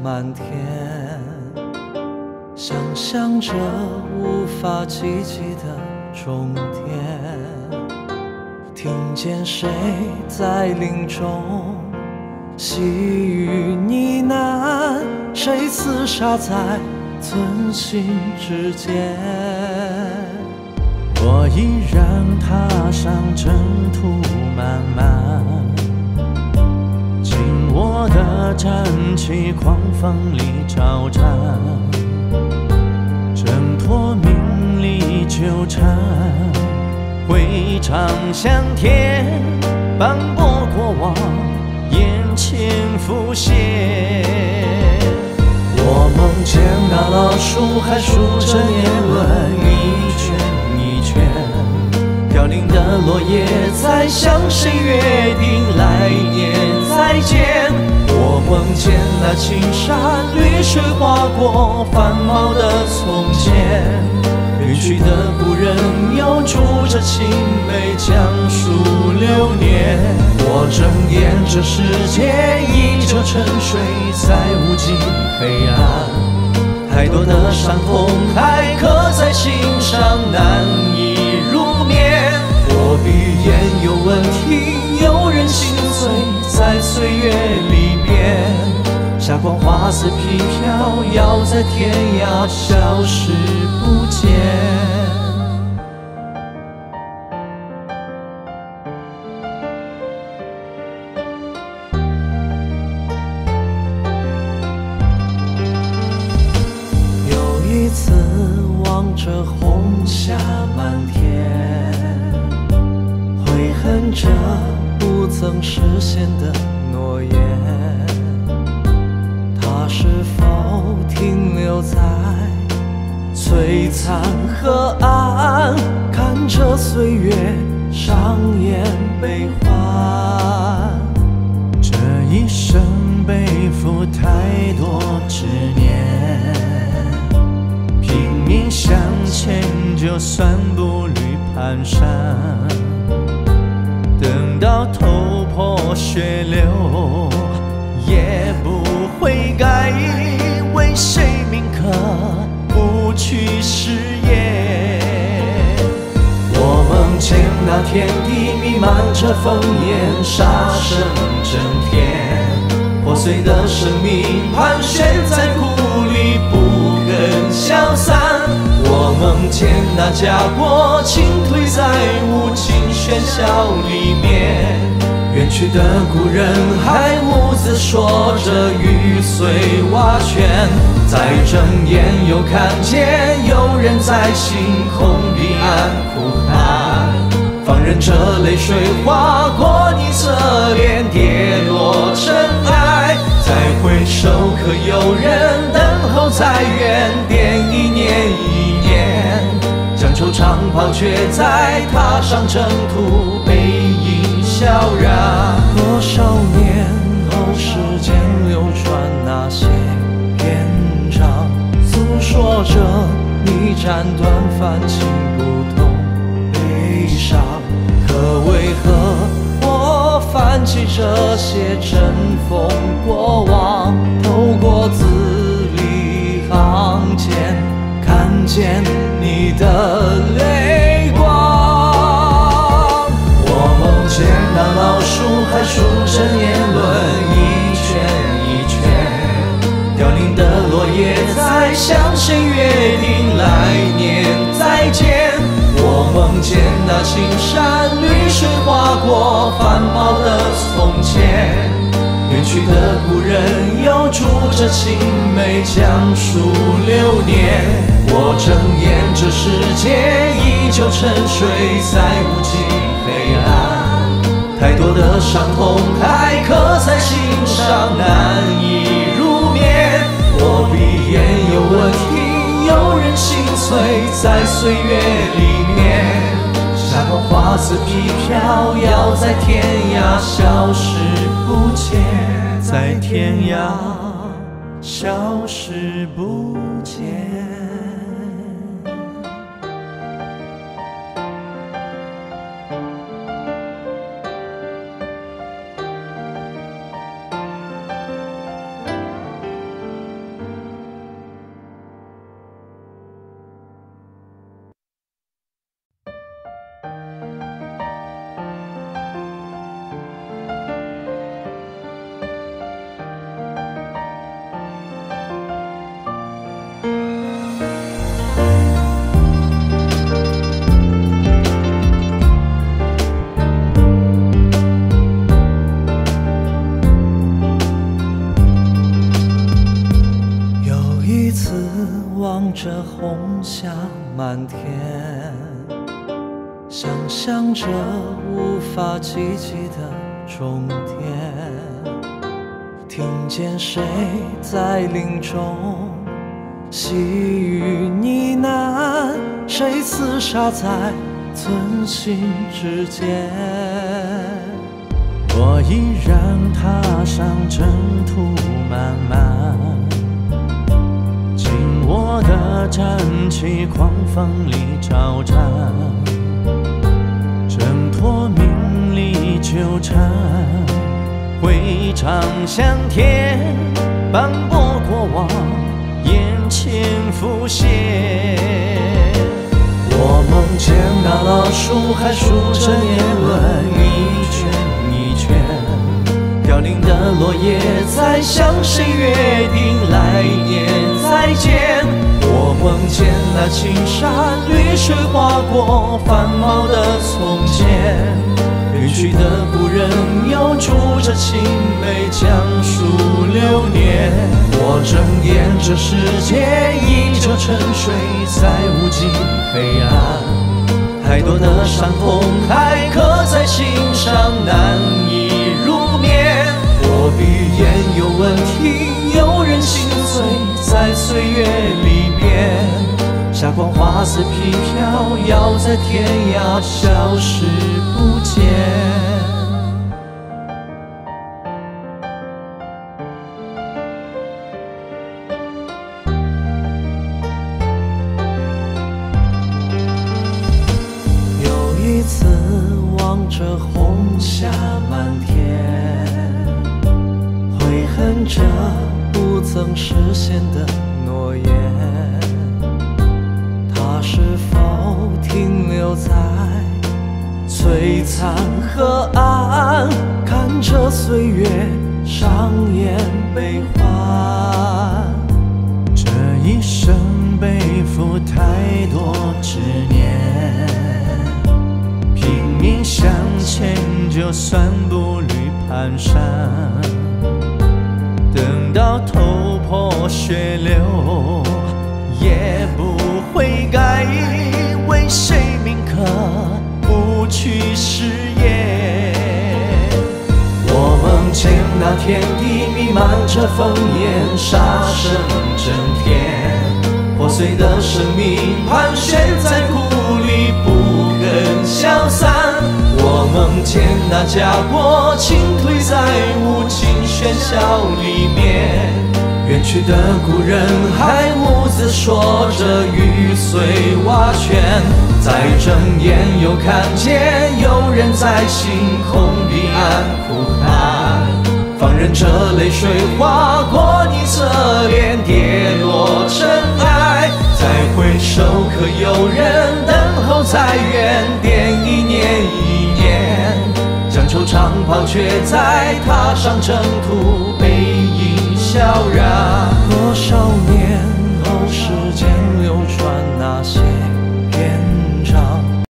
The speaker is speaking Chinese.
漫天，想象着无法企及的终点，听见谁在林中细语呢喃，谁厮杀在寸心之间。 我依然踏上征途漫漫，紧握的战旗狂风里招展，挣脱名利纠缠，挥长向天，斑驳过往眼前浮现。 我梦见那老树还数着年轮，一圈一圈，凋零的落叶在向谁约定来年再见。我梦见那青山绿水划过繁茂的从前，远去的故人又筑着青梅讲述流年。我睁眼，这世界依旧沉睡在无尽黑暗，太多的伤痛还刻在心上，难以入眠。我闭眼又闻听有人心碎在岁月里面，霞光花似飘飘，要在天涯消失不见。一次望着红霞满天，悔恨着不曾实现的诺言，它是否停留在璀璨河岸，看着岁月上演悲欢。 这一生背负太多执念，拼命向前，就算步履蹒跚，等到头破血流，也不会改，为谁铭刻不去誓言。 我梦见那天地弥漫着烽烟，杀声震天，破碎的生命盘旋在土里不肯消散。我梦见那家国倾颓在无尽喧嚣里面，远去的故人还兀自说着雨碎瓦全。再睁眼又看见有人在星空彼岸哭喊，放任着泪水划过你侧脸，跌落尘埃。再回首，可有人等候在原点，一年一年，将惆怅抛却在踏上征途，背影萧然。多少年后，时间流转那些篇章，诉说着你斩断凡情不懂悲伤。可为何我泛起这些尘封过往，透过字里行间看见你的泪光。我梦见那老树还数着年轮，一圈一圈，凋零的落叶在向谁约定来年再见。我梦见那青山绿水划过繁茂的从前，远去的故人又筑着青梅讲述流年。我睁眼，这世界依旧沉睡在无尽黑暗，太多的伤痛还刻在心上，难以入眠。我闭眼又闻听有人心碎在岁月里面，霞光花似飘飘，要在天涯消失不见，在天涯消失不见。 望着红霞满天，想象着无法企及的终点，听见谁在林中细语呢喃，谁厮杀在寸心之间。 我依然踏上征途漫漫，紧握的战旗狂风里招展，挣脱名利纠缠，挥掌向天，斑驳过往眼前浮现。 我梦见那老树还数着年轮，一圈一圈，飘零的落叶在向谁约定来年再见。我梦见那青山绿水划过繁茂的从前，远去的故人又筑着青碑讲述流年。我睁眼，这世界依旧沉睡在无尽黑暗，太多的伤痛还刻在心上，难以入眠。我闭眼又闻听有人心碎在岁月里面，霞光花似飘飘，要在天涯消失不见。一次望着红霞满天，悔恨着不曾实现的诺言，它是否停留在璀璨河岸，看着岁月上演悲欢。 这一生背负太多执念，拼命向前，就算步履蹒跚，等到头破血流，也不悔改，为谁铭刻不去誓言。 我梦见那天地弥漫着烽烟，杀声震天，破碎的生命盘旋在故里，不肯消散。我梦见那家国倾颓在无尽喧嚣里面，远去的故人还兀自说着玉碎瓦全。再睁眼又看见有人在星空彼岸哭喊，放任着泪水划过你侧脸，跌落尘埃。再回首，可有人等候在原点，一年一年，将惆怅抛却在踏上征途，背影萧然。多少